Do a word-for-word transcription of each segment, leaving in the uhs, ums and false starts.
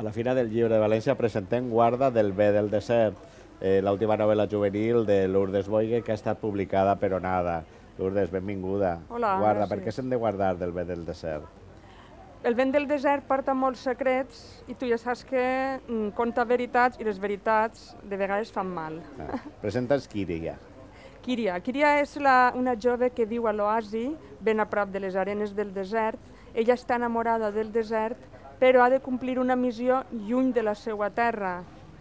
A la Fira del Llibre de València presentem Guarda del bé del desert, eh, l'última novel·la juvenil de Lourdes Boige que ha estat publicada per Onada. Lourdes, benvinguda. Hola, Guarda, gràcies. per què s'hem de guardar del bé del desert? El vent del desert porta molts secrets i tu ja saps que mm, conta veritats i les veritats de vegades fan mal. Ah, presenta'ns Kíria. Kíria. Kíria és la, una jove que viu a l'oasi, ben a prop de les arenes del desert. Ella està enamorada del desert, però ha de complir una missió lluny de la seva terra.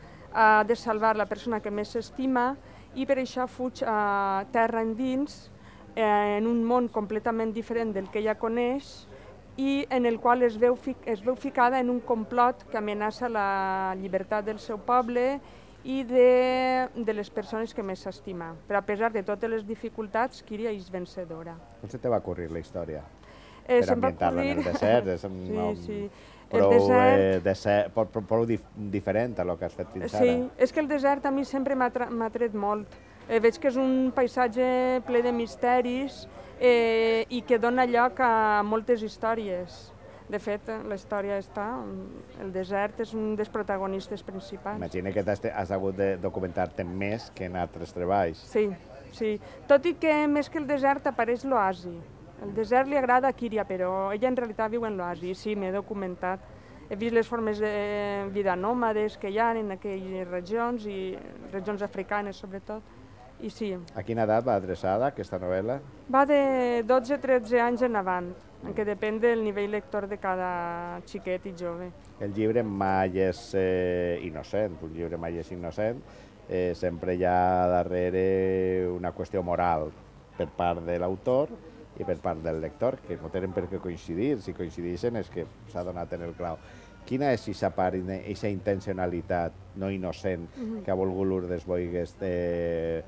Ha de salvar la persona que més s'estima i per això fuig a terra endins, eh, en un món completament diferent del que ella coneix, i en el qual es veu, es veu ficada en un complot que amenaça la llibertat del seu poble i de, de les persones que més s'estima. Però a pesar de totes les dificultats, Kíria és vencedora. Com se te va ocórrer la història? Eh, per ambientar-la en el desert, és un sí, nom sí. prou, desert... eh, desert, prou, prou, prou dif diferent a lo que has fet fins sí, ara. és que el desert a mi sempre m'ha tret molt. Eh, veig que és un paisatge ple de misteris eh, i que dona lloc a moltes històries. De fet, la història està, el desert és un dels protagonistes principals. Imagina que has, has hagut de documentar-te més que en altres treballs. Sí, sí. Tot i que més que el desert apareix l'oasi. El desert li agrada a Kíria, però ella en realitat viu en l'oasi. Sí, m'he documentat. He vist les formes de vida nòmades que hi ha en aquelles regions, i regions africanes sobretot. I sí. A quina edat va adreçada aquesta novel·la? Va de dotze a tretze anys en avant, en què depèn del nivell lector de cada xiquet i jove. El llibre mai és eh, innocent, un llibre mai és innocent, eh, sempre hi ha darrere una qüestió moral per part de l'autor i per part del lector, que no tenen per què coincidir, si coincideixen és que s'ha donat en el clau. Quina és aquesta part, aquesta intencionalitat no innocent que ha volgut Lourdes Boigues de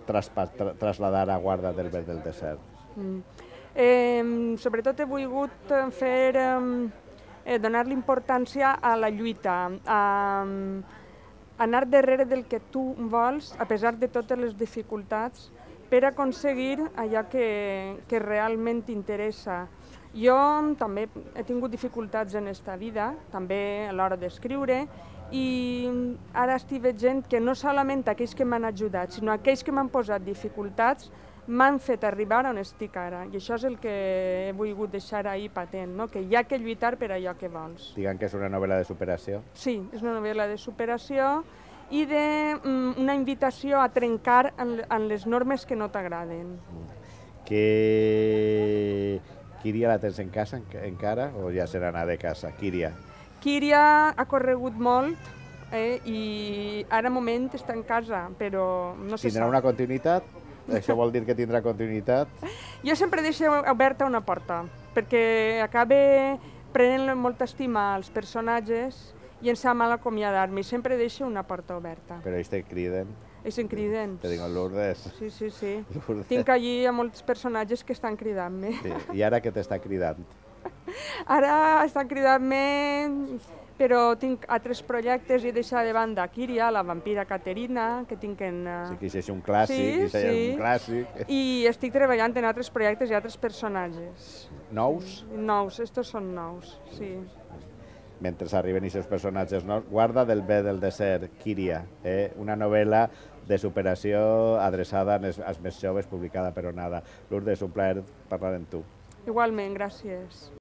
traslladar a Guarda del bé del desert? Mm. Eh, sobretot he volgut fer, eh, donar-li importància a la lluita, a anar darrere del que tu vols, a pesar de totes les dificultats, per aconseguir allò que, que realment t'interessa. Jo també he tingut dificultats en aquesta vida, també a l'hora d'escriure, i ara estic veient que no solament aquells que m'han ajudat, sinó aquells que m'han posat dificultats m'han fet arribar on estic ara. I això és el que he volgut deixar ahir patent, no? Que hi ha que lluitar per allò que vols. Diguem que és una novel·la de superació? Sí, és una novel·la de superació i d'una invitació a trencar en, en les normes que no t'agraden. Que... Kíria la tens en casa encara o ja serà anar de casa? Kíria. Kíria ha corregut molt eh, i ara moment està en casa, però no se Tindrà sap. una continuïtat? Això vol dir que tindrà continuïtat? Jo sempre deixo oberta una porta, perquè acabe prenent molta estima als personatges i em sap mal acomiadar-me. Sempre deixo una porta oberta. Però ells te criden? Ells em criden. Te diuen Lourdes. Sí, sí, sí. Lourdes. Tinc allí a molts personatges que estan cridant-me. Sí. I ara què t'està cridant? Ara estan cridant-me, però tinc altres projectes i he deixat de banda Kíria, la vampira Caterina, que tinc en... Sí, que això és un clàssic, Sí, això és sí. un clàssic. I estic treballant en altres projectes i altres personatges. Nous? Nous, estos són nous, sí. Mentre arriben aquests personatges nous. Guarda del bé del desert, Kíria, eh? Una novel·la de superació adreçada als més joves, publicada per Onada. Lourdes, un plaer parlar amb tu. Igualment, gràcies.